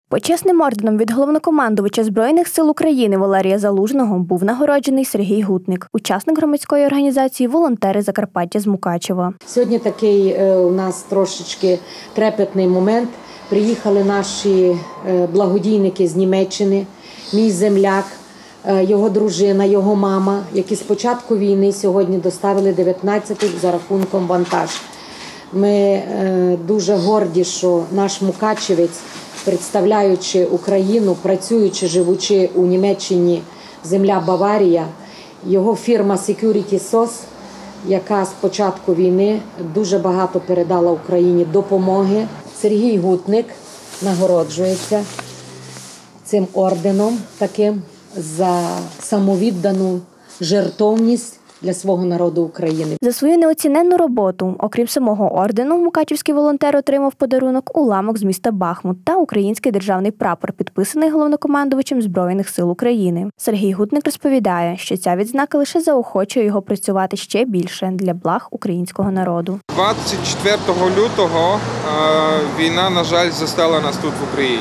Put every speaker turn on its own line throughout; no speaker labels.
Почесним орденом від головнокомандувача Збройних сил України Валерія Залужного був нагороджений Сергій Гутник, учасник громадської організації «Волонтери Закарпаття» з Мукачева.
Сьогодні такий у нас трошечки трепетний момент. Приїхали наші благодійники з Німеччини, мій земляк, його дружина, його мама, які з початку війни сьогодні доставили 19-й за рахунком вантаж. Ми дуже горді, що наш мукачевець, представляючи Україну, працюючи, живучи у Німеччині, земля Баварія, його фірма Security SOS, яка з початку війни дуже багато передала Україні допомоги. Сергій Гутник нагороджується цим орденом таким за самовіддану жертовність для свого народу України.
За свою неоціненну роботу, окрім самого ордену, мукачівський волонтер отримав подарунок уламок з міста Бахмут та український державний прапор, підписаний головнокомандувачем Збройних сил України. Сергій Гутник розповідає, що ця відзнака лише заохочує його працювати ще більше для благ українського народу.
24 лютого війна, на жаль, застала нас тут в Україні.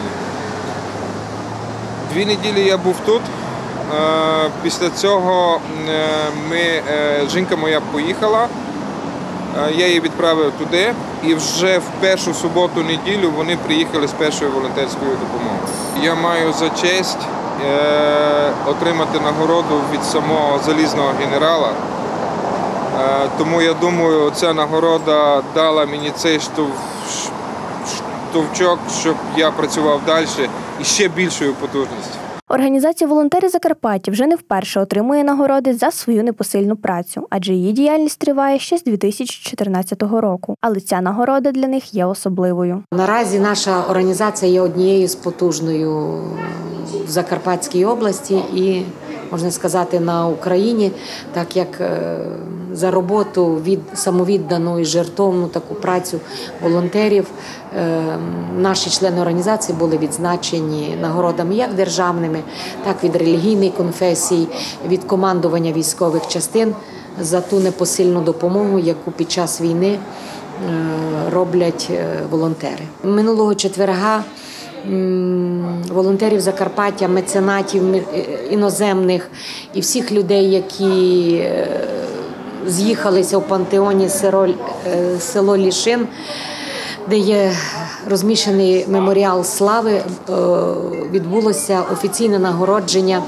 2 неділі я був тут. Після цього жінка моя поїхала, я її відправив туди, і вже в першу суботу-неділю вони приїхали з першою волонтерською допомогою. Я маю за честь отримати нагороду від самого залізного генерала, тому я думаю, ця нагорода дала мені цей штовчок, щоб я працював далі і ще більшою потужністю.
Організація «Волонтери Закарпаття» вже не вперше отримує нагороди за свою непосильну працю, адже її діяльність триває ще з 2014 року. Але ця нагорода для них є особливою.
Наразі наша організація є однією з потужною в Закарпатській області і, можна сказати, на Україні, так як за роботу самовіддану і жертовну таку працю волонтерів наші члени організації були відзначені нагородами як державними, так і від релігійних конфесій, від командування військових частин за ту непосильну допомогу, яку під час війни роблять волонтери. Минулого четверга волонтерів Закарпаття, меценатів іноземних і всіх людей, які з'їхалися в пантеоні село Лішин, де є розміщений меморіал слави, відбулося офіційне нагородження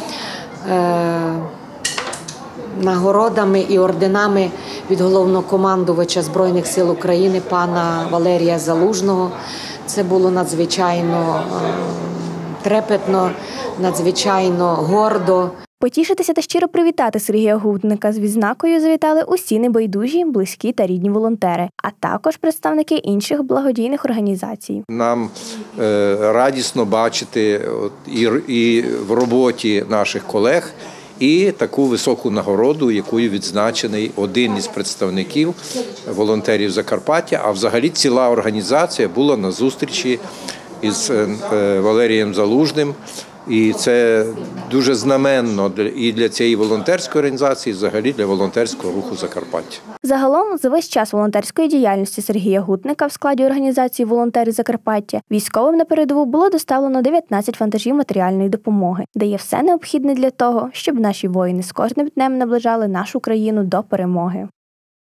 нагородами і орденами від головнокомандувача Збройних сил України пана Валерія Залужного. Це було надзвичайно трепетно, надзвичайно гордо.
Потішитися та щиро привітати Сергія Гутника з відзнакою завітали усі небайдужі, близькі та рідні волонтери, а також представники інших благодійних організацій.
Нам радісно бачити і в роботі наших колег і таку високу нагороду, якою відзначений один із представників волонтерів Закарпаття, а взагалі ціла організація була на зустрічі із Валерієм Залужним. І це дуже знаменно і для цієї волонтерської організації, і взагалі для волонтерського руху Закарпаття.
Загалом, за весь час волонтерської діяльності Сергія Гутника в складі організації «Волонтери Закарпаття» військовим на передову було доставлено 19 вантажів матеріальної допомоги, де є все необхідне для того, щоб наші воїни з кожним днем наближали нашу країну до перемоги.